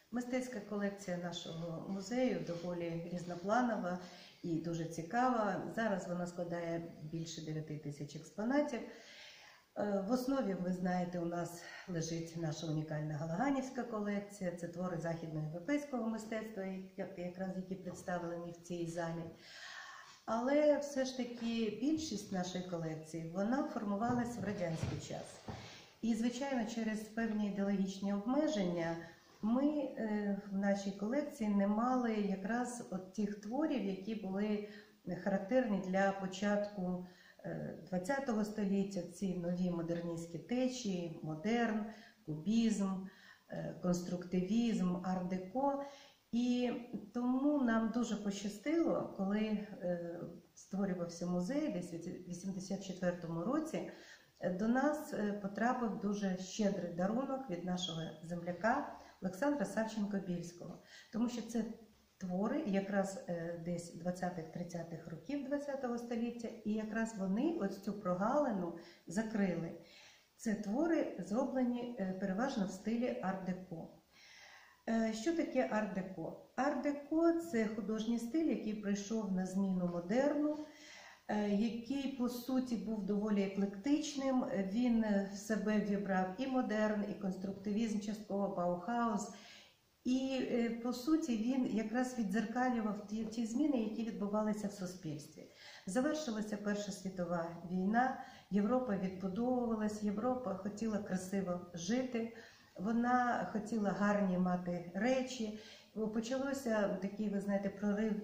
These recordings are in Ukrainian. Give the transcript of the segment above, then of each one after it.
Мистецька колекція нашого музею доволі різнопланова і дуже цікава. Зараз вона складає більше 9 тисяч експонатів. В основі, ви знаєте, у нас лежить наша унікальна галаганівська колекція. Це твори західноєвропейського мистецтва, якраз які представлені в цій залі. Але все ж таки більшість нашої колекції, вона формувалась в радянський час. І, звичайно, через певні ідеологічні обмеження ми в нашій колекції не мали якраз от тих творів, які були характерні для початку ХХ століття, ці нові модерністські течії, модерн, кубізм, конструктивізм, ар-деко. І тому нам дуже пощастило, коли створювався музей десь у 1984 році, до нас потрапив дуже щедрий дарунок від нашого земляка Олександра Савченко-Більського. Тому що це твори якраз десь 20-30-х років ХХ століття, і якраз вони ось цю прогалину закрили. Це твори зроблені переважно в стилі ар-деко. Що таке ар-деко? Ар-деко – це художній стиль, який прийшов на зміну модерну, який, по суті, був доволі еклектичним. Він в себе вібрав і модерн, і конструктивізм, частково Баухаус. І, по суті, він якраз віддзеркалював ті зміни, які відбувалися в суспільстві. Завершилася Перша світова війна, Європа відбудовувалась, Європа хотіла красиво жити, вона хотіла гарні мати речі. Почалося такий, ви знаєте, прорив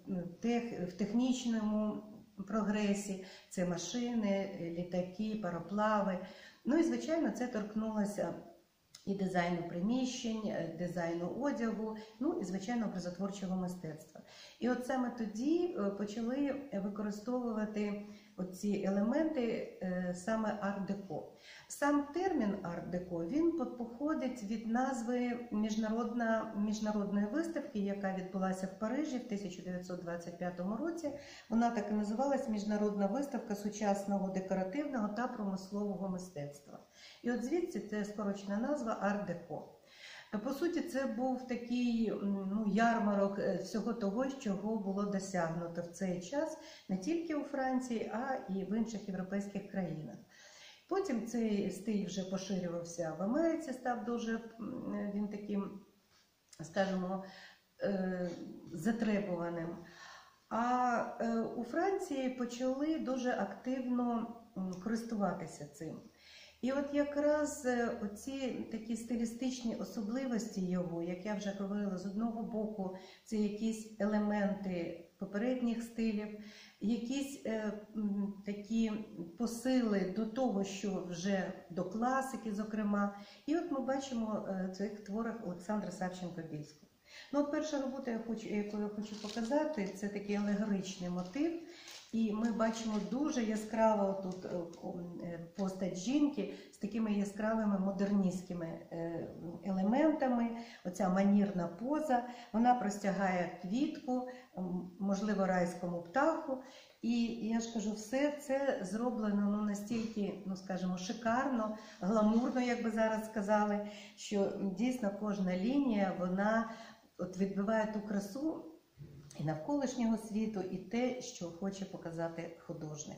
в технічному прогресі. Це машини, літаки, пароплави. Ну і, звичайно, це торкнулося і дизайну приміщень, дизайну одягу, ну і, звичайно, образотворчого мистецтва. І от саме тоді почали використовувати оці елементи саме ар-деко. Сам термін ар-деко, він походить від назви міжнародної виставки, яка відбулася в Парижі в 1925 році. Вона так і називалась «Міжнародна виставка сучасного декоративного та промислового мистецтва». І от звідси це скорочена назва ар-деко. По суті, це був такий ярмарок всього того, чого було досягнуто в цей час не тільки у Франції, а і в інших європейських країнах. Потім цей стиль вже поширювався в Америці, став дуже він таким, скажімо, затребуваним. А у Франції почали дуже активно користуватися цим. І от якраз оці такі стилістичні особливості його, як я вже говорила, з одного боку, це якісь елементи попередніх стилів, якісь такі посили до того, що вже до класики, зокрема. І от ми бачимо в цих творах Олександра Савченко-Більського. Ну, от перша робота, яку я хочу показати, це такий алегоричний мотив. І ми бачимо дуже яскраво тут постать жінки з такими яскравими модерністськими елементами. Оця манірна поза, вона простягає квітку, можливо, райському птаху. І я ж кажу, все це зроблено настільки, скажімо, шикарно, гламурно, як би зараз сказали, що дійсно кожна лінія, вона от відбиває ту красу і навколишнього світу, і те, що хоче показати художник.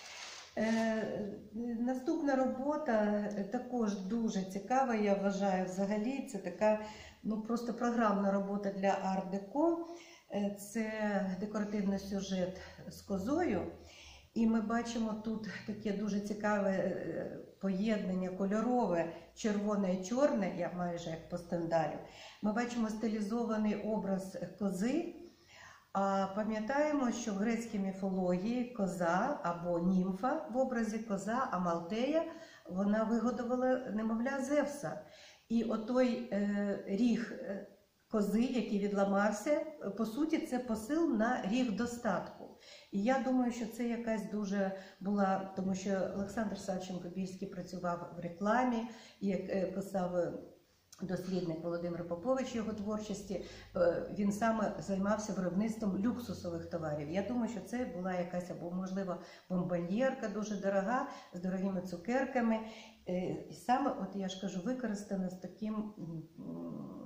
Наступна робота також дуже цікава, я вважаю, взагалі. Це така, просто програмна робота для ар-деко. Це декоративний сюжет з козою. І ми бачимо тут таке дуже цікаве поєднання кольорове, червоне і чорне, майже як по Стендалю. Ми бачимо стилізований образ кози. А пам'ятаємо, що в грецькій міфології коза або німфа в образі коза, Амалтея, вона вигодувала немовля Зевса. І отой ріг кози, який відламався, по суті, це посил на ріг достатку. І я думаю, що це якась дуже була, тому що Олександр Савченко-Більський працював в рекламі, як писав дослідник Володимир Попович його творчості, він саме займався виробництвом люксусових товарів. Я думаю, що це була якась, або, можливо, бомбоньєрка дуже дорога, з дорогими цукерками. І саме, от я ж кажу, використана з таким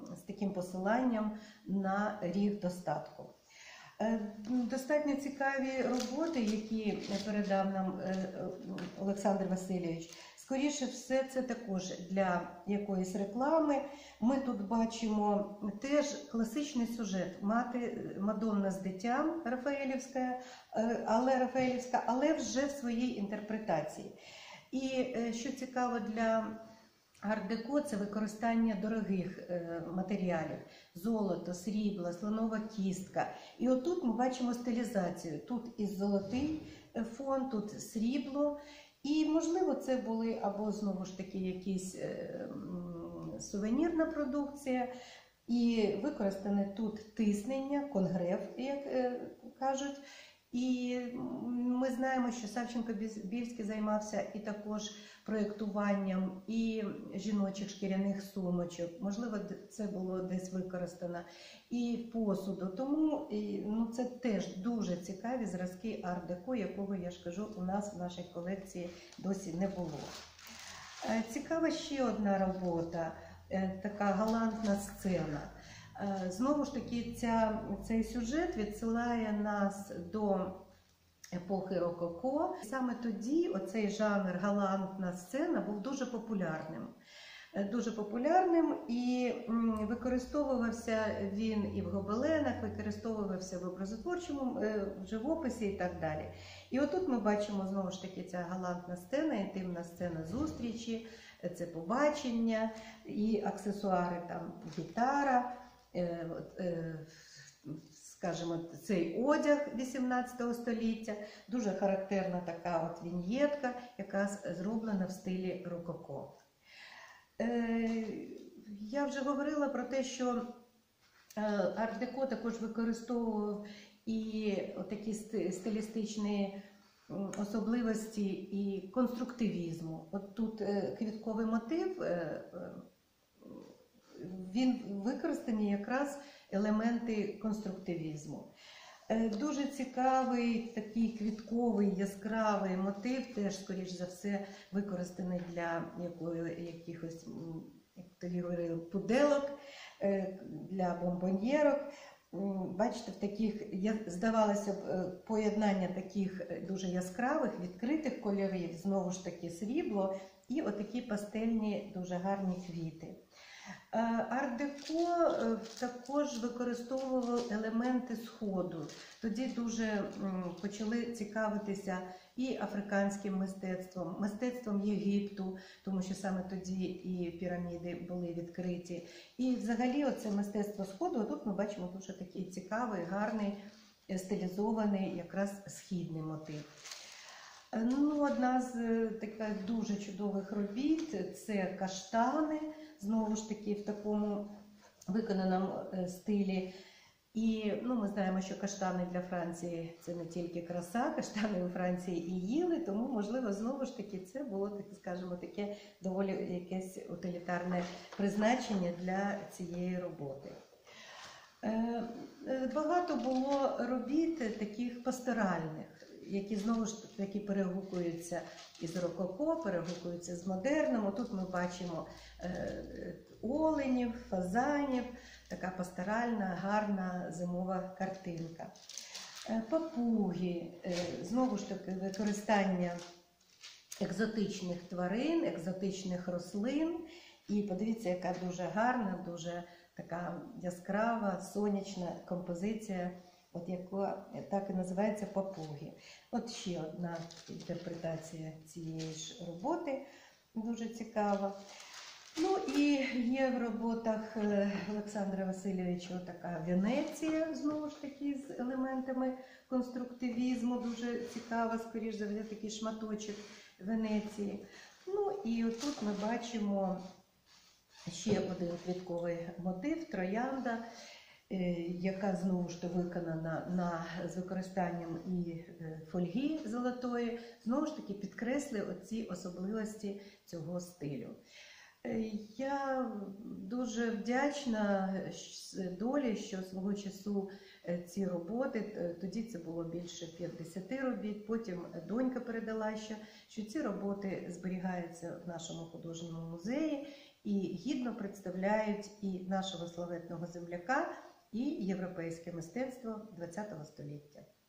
таким посиланням на ріг достатку. Достатньо цікаві роботи, які передав нам Олександр Васильович. Скоріше все, це також для якоїсь реклами. Ми тут бачимо теж класичний сюжет. Мадонна з дитям Рафаелівська, але вже в своїй інтерпретації. І що цікаво для арт-деко, це використання дорогих матеріалів. Золото, срібло, слонова кістка. І отут ми бачимо стилізацію. Тут і золотий фон, тут срібло. І, можливо, це були або, знову ж таки, якісь сувенірна продукція. І використане тут тиснення, конгреф, як кажуть. І ми знаємо, що Савченко-Більський займався і також проєктуванням і жіночих шкіряних сумочок. Можливо, це було десь використано. І посуду. Тому це теж дуже цікаві зразки арт-деко, якого, я ж кажу, у нас в нашій колекції досі не було. Цікава ще одна робота, така галантна сцена. Знову ж таки, цей сюжет відсилає нас до епохи рококо. Саме тоді оцей жанр галантна сцена був дуже популярним. І використовувався він і в гобеленах, використовувався в образотворчому в живописі і так далі. І отут ми бачимо знову ж таки ця галантна сцена, інтимна сцена зустрічі, це побачення і аксесуари, там гітара, скажімо, цей одяг 18 століття, дуже характерна така от віньєтка, яка зроблена в стилі рококо. Я вже говорила про те, що арт-деко також використовував і такі стилістичні особливості і конструктивізму. От тут квітковий мотив, він використані якраз елементи конструктивізму. Дуже цікавий такий квітковий, яскравий мотив, теж, скоріш за все, використаний для якихось, як тоді говорили, пуделок, для бомбоньєрок. Бачите, в таких, здавалося б, поєднання таких дуже яскравих, відкритих кольорів, знову ж таки срібло, і отакі пастельні, дуже гарні квіти. Арт-деко також використовував елементи Сходу. Тоді дуже почали цікавитися і африканським мистецтвом, мистецтвом Єгипту, тому що саме тоді і піраміди були відкриті. І взагалі оце мистецтво Сходу, а тут ми бачимо дуже такий цікавий, гарний, стилізований якраз східний мотив. Одна з таких дуже чудових робіт – це каштани, знову ж таки в такому виконаному стилі. І ми знаємо, що каштани для Франції – це не тільки краса, каштани у Франції і їли, тому, можливо, знову ж таки це було, скажімо, таке доволі якесь утилітарне призначення для цієї роботи. Багато було робіт таких пасторальних, які знову ж таки перегукуються із рококо, перегукуються з модерном. Тут ми бачимо оленів, фазанів, така пасторальна, гарна зимова картинка. Папуги, знову ж таки використання екзотичних тварин, екзотичних рослин. І подивіться, яка дуже гарна, дуже така яскрава, сонячна композиція, от яка так і називається папуги. От ще одна інтерпретація цієї ж роботи, дуже цікава. І є в роботах Олександра Васильовича така Венеція, знову ж таки, з елементами конструктивізму, дуже цікава, скоріш за все, такий шматочок Венеції. І отут ми бачимо ще один квітковий мотив – троянда, яка знову ж таки виконана з використанням і фольги золотої, знову ж таки підкреслює оці особливості цього стилю. Я дуже вдячна долі, що свого часу ці роботи, тоді це було більше 50 робіт, потім донька передала, що ці роботи зберігаються в нашому художньому музеї, і гідно представляють і нашого славетного земляка, і європейське мистецтво ХХ століття.